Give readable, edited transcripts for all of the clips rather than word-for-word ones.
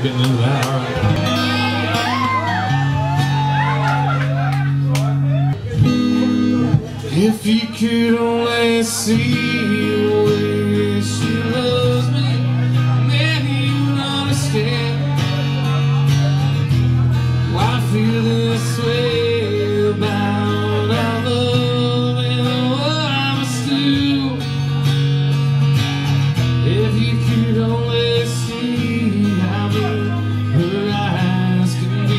getting into that. All right. If you could only see the way she loves me, maybe you'd understand why I feel this way about our love and what I must do. If you could only see how blue her eyes can be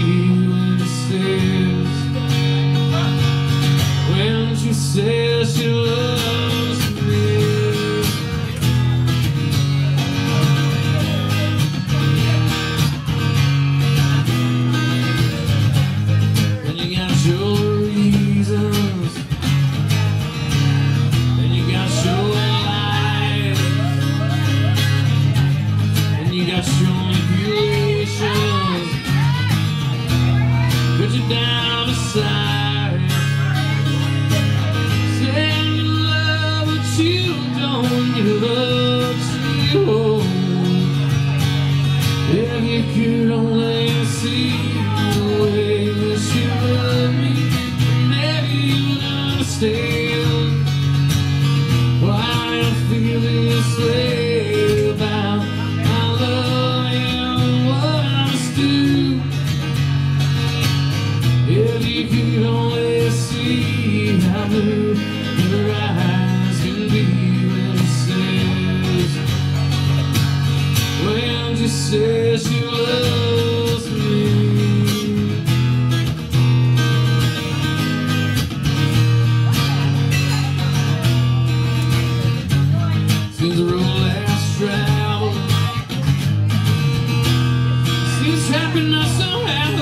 when she says she loves me. And you got your reasons, and you got your lies, and you got your manipulations, put you down beside, saying you love but you don't, you love you. If you could only see the way that she loved me, maybe you'd understand why I feel this way about my love and what I must do. If you could only see how blue her eyes can be when she says she loves me. Seems the road less traveled seems happiness somehow,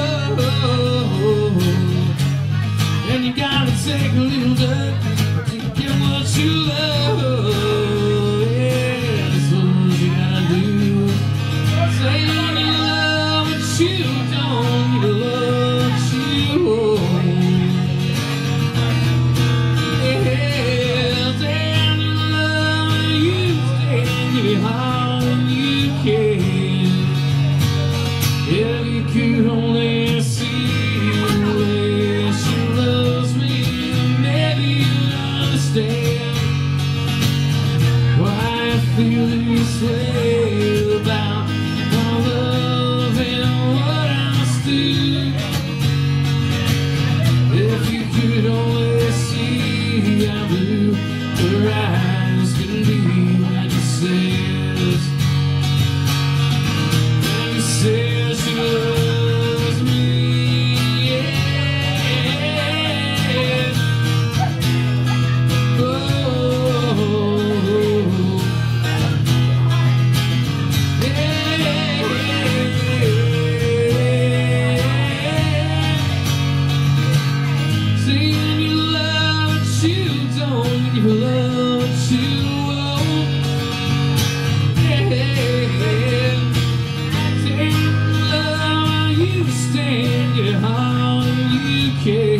and you gotta take a little dirt to get what you love. Yeah, that's what you gotta do. Say you love what you don't, you love what you own. Yeah, say you love what you stand, give it all when you can. If you could only see the way she loves me, maybe you'd understand why I feel this way about my love and what I must do. If you could only see how blue her eyes can be when she says she loves me. Yeah. Oh. Saying you love what you don't, you love what you won't. Yeah. Saying you love how you stand, get all you can.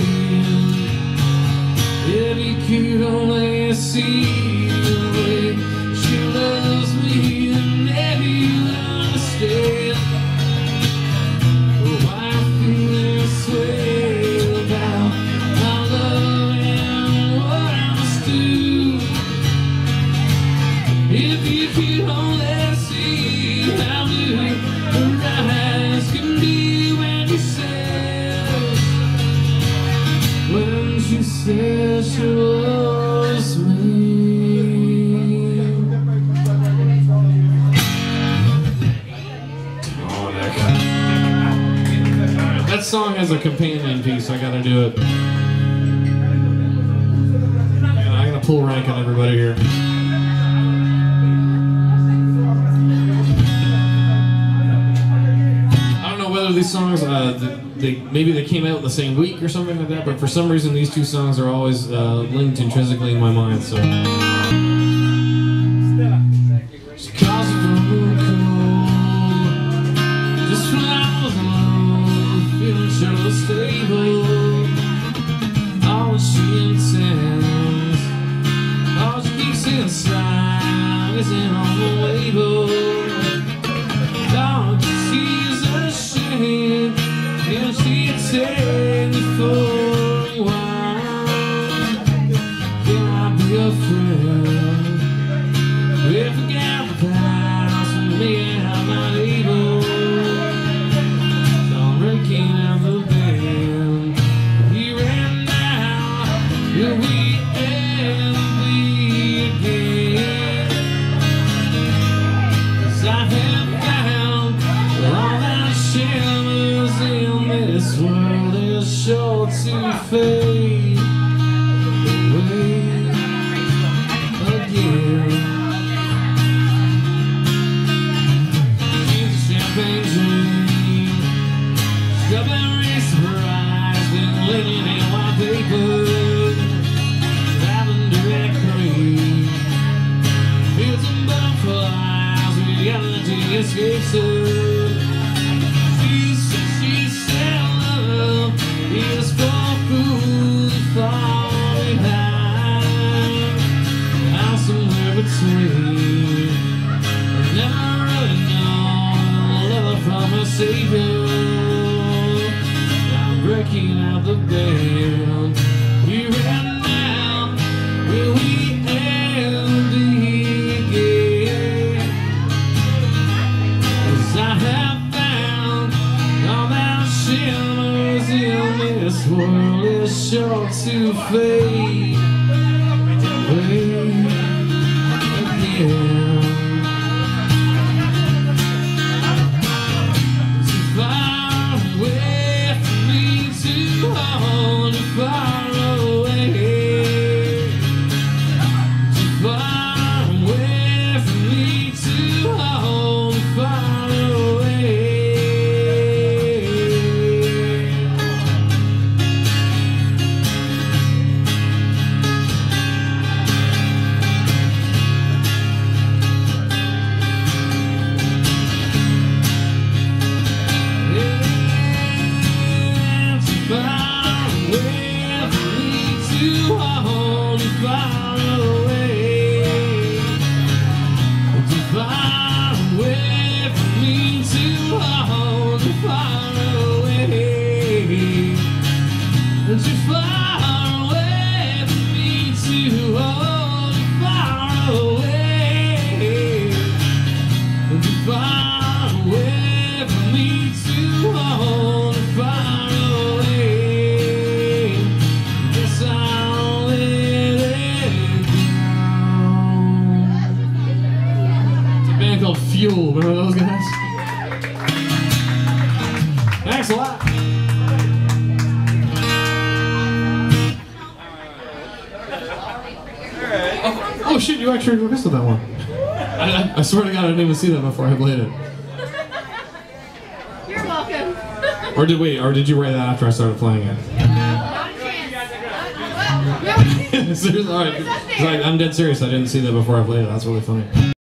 If you could only see the way she loves me, then maybe you'd understand why I feel this way about my love and what I must do. If you could only see how blue her eyes can be when she says she loves me. That song has a companion piece, I gotta do it. I'm gonna pull rank on everybody here. I don't know whether these songs, maybe they came out in the same week or something like that, but for some reason these two songs are always linked intrinsically in my mind, so. She calls it from the cold, just when I was alone, feeling sure stable. All she intends, all she keeps inside isn't on the label. Dog, she's We forget the past and me and my neighbors. So I'm breaking out the band. Here and now, will we ever be again? 'Cause I have found all that shimmers in this world is sure to fade away again. She's a champagne dream, strawberry surprise, been living in white paper, lavender and cream, fields and butterflies, reality escapes her. She said love is for fools far behind, I'm somewhere between. Never really known love from a savior. I'm breaking out the band. Here and now, will we ever be again? 'Cause I have found all that shimmers in this world is sure to fade away again. Too far away from me to hold, too far away. Too far away from me to hold, far away. Too far away from me to hold, far away. Too far away from me to hold, far away. Guess I'll let it go. It's a band called Fuel. Remember those guys? Thanks a lot. Oh shit, you actually requested that one. I swear to God I didn't even see that before I played it. You're welcome. Or did you write that after I started playing it? Seriously, alright. I'm dead serious, I didn't see that before I played it, that's really funny.